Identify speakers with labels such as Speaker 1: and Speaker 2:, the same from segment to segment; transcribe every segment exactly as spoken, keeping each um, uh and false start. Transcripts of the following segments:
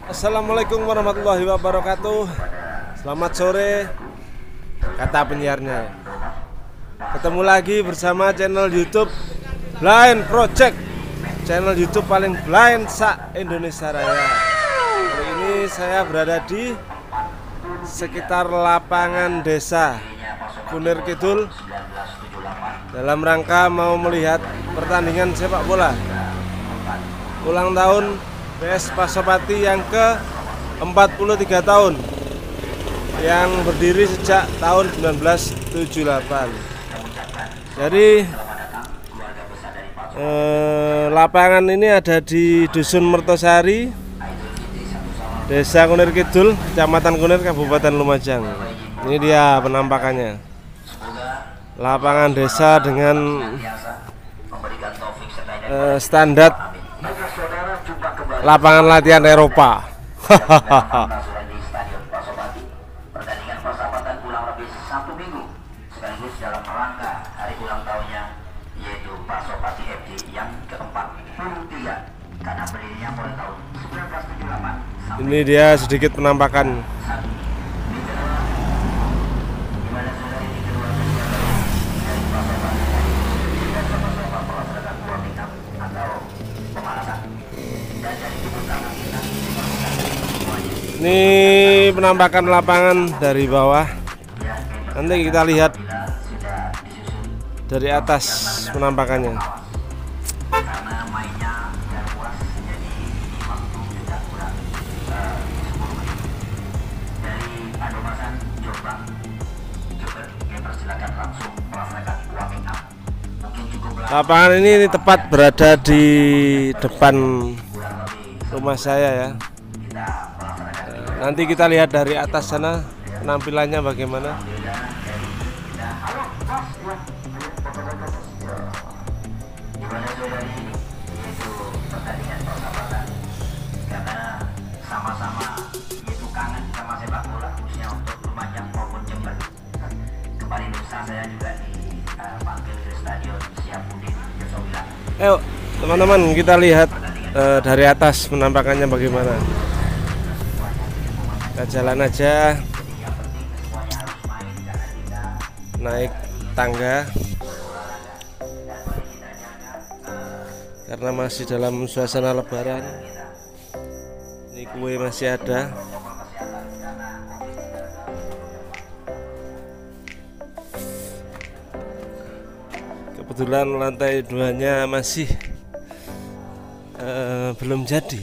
Speaker 1: Assalamualaikum warahmatullahi wabarakatuh. Selamat sore, kata penyiarnya. Ketemu lagi bersama channel YouTube Blind Project, channel YouTube paling blind sa Indonesia Raya. Hari ini saya berada di sekitar lapangan desa Kunir Kidul dalam rangka mau melihat pertandingan sepak bola ulang tahun P S Pasopati yang ke empat puluh tiga tahun, yang berdiri sejak tahun seribu sembilan ratus tujuh puluh delapan. Jadi eh, lapangan ini ada di Dusun Mertosari, Desa Kunir Kidul, Kecamatan Kunir, Kabupaten Lumajang. Ini dia penampakannya. Lapangan desa dengan eh, standar lapangan latihan Eropa.
Speaker 2: Pertandingan persahabatan kurang lebih satu minggu sekaligus dalam rangka hari ulang tahunnya, yaitu Pasopati F C yang keempat puluh tiga, karena berdirinya mulai tahun seribu sembilan ratus tujuh puluh delapan.
Speaker 1: Ini dia sedikit penampakan. Ini penampakan lapangan dari bawah. Nanti kita lihat dari atas penampakannya. Lapangan ini tepat berada di depan rumah saya ya. Nanti kita lihat dari atas sana penampilannya bagaimana.
Speaker 2: Sama-sama yaitu kangen sama sepak bola, khususnya untuk Lumajang maupun Jember. Kemarin lusa saya juga dipanggil ke stadion Siapudin Yosowilang.
Speaker 1: Ayo teman-teman, kita lihat uh, dari atas penampakannya bagaimana. Kita jalan aja, naik tangga karena masih dalam suasana lebaran. Ini kue masih ada. Kebetulan lantai duanya masih uh, belum jadi.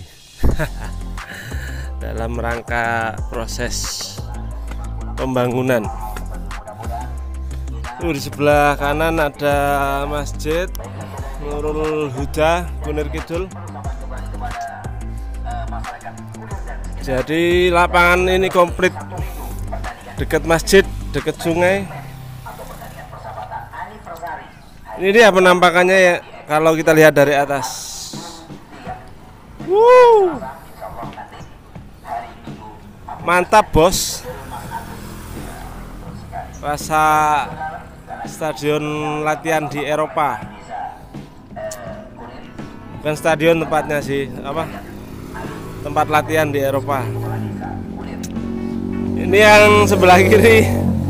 Speaker 1: Dalam rangka proses pembangunan. Tuh, di sebelah kanan ada Masjid Nurul Huda Kunir Kidul. Jadi lapangan ini komplit dekat masjid, dekat sungai. Ini dia penampakannya ya kalau kita lihat dari atas. Wuh. Mantap bos, rasa stadion latihan di Eropa. Bukan stadion tempatnya sih, apa? Tempat latihan di Eropa. Ini yang sebelah kiri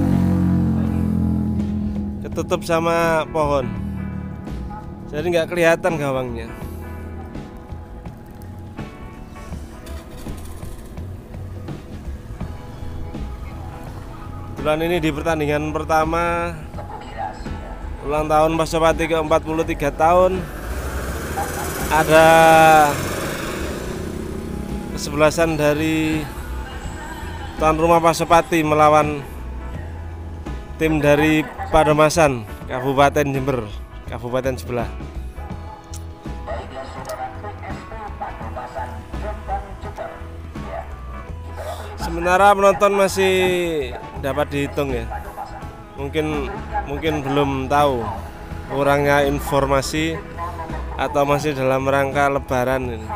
Speaker 1: ketutup sama pohon, jadi nggak kelihatan gawangnya. Bulan ini di pertandingan pertama ulang tahun Pasopati ke empat puluh tiga tahun ada kesebelasan dari tuan rumah Pasopati melawan tim dari Padomasan Kabupaten Jember, kabupaten sebelah. Sementara penonton masih dapat dihitung ya. Mungkin mungkin belum tahu, kurangnya informasi atau masih dalam rangka lebaran ini.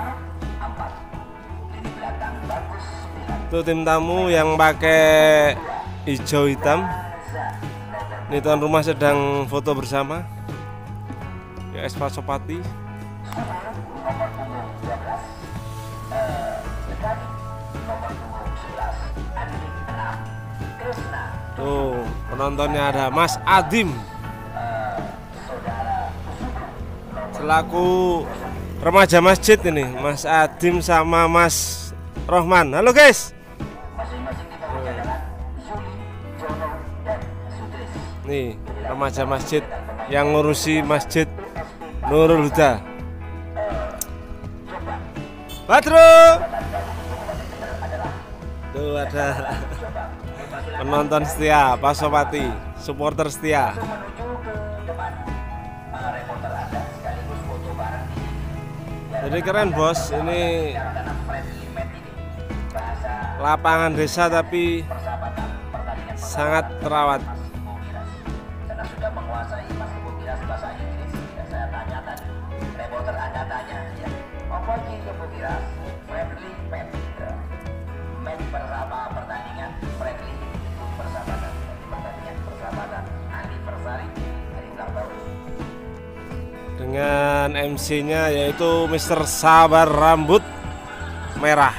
Speaker 1: Itu tim tamu yang pakai hijau hitam. Ini tuan rumah sedang foto bersama P S Pasopati. Tuh, penontonnya ada Mas Adim selaku remaja masjid ini, Mas Adim sama Mas Rohman. Halo guys. Nih, remaja masjid yang ngurusi Masjid Nurul Huda. Badro. Tuh ada penonton setia Pasopati, supporter setia. Jadi keren bos, ini lapangan desa tapi sangat terawat.
Speaker 2: Karena sudah menguasai Mas Ibu Kiras bahasa Inggris, tidak saya tanya tadi. Reporter Anda tanya, ya, apa sih Ibu Kiras? Friendly match, match bersama pertandingan friendly itu persahabatan, pertandingan persahabatan anniversary hari ulang tahun.
Speaker 1: Dengan M C-nya yaitu Mister Sabar Rambut Merah.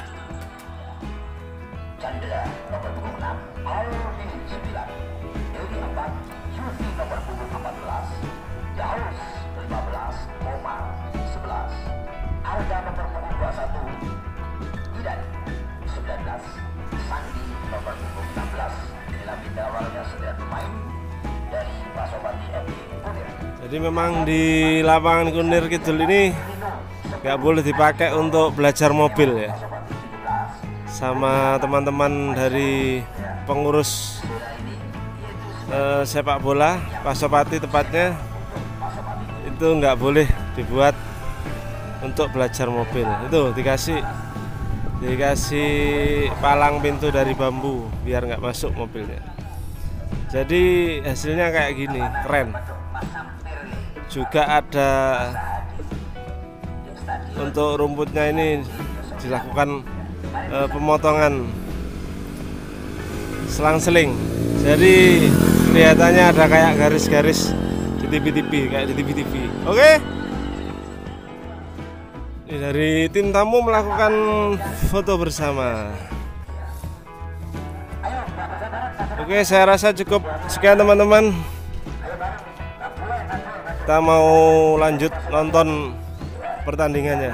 Speaker 2: Chandra nomor punggung enam, Alvin sembilan, Dewi empat, Yufi nomor punggung empat belas, Daus lima belas, Omar sebelas, Arda nomor punggung dua puluh satu, Idan sembilan belas, Sandi nomor punggung enam belas. Inilah pindah awalnya sembilan pemain dari Pasopati F C Kunir.
Speaker 1: Jadi memang di lapangan Kunir Kidul ini nggak boleh dipakai untuk belajar mobil ya. Sama teman-teman dari pengurus eh, sepak bola Pasopati tepatnya, itu nggak boleh dibuat untuk belajar mobil. Itu dikasih dikasih palang pintu dari bambu biar nggak masuk mobilnya. Jadi hasilnya kayak gini, keren. Juga ada untuk rumputnya ini dilakukan e, pemotongan selang-seling. Jadi kelihatannya ada kayak garis-garis di T V-T V, kayak di T V-T V. Oke. Ini dari tim tamu melakukan foto bersama. Oke, saya rasa cukup sekian teman-teman. Kita mau lanjut nonton pertandingannya.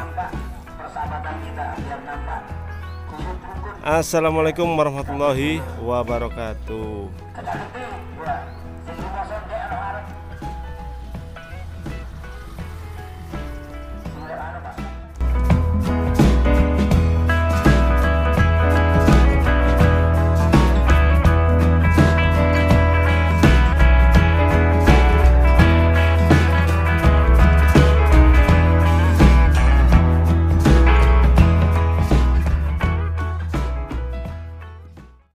Speaker 1: Assalamualaikum warahmatullahi wabarakatuh.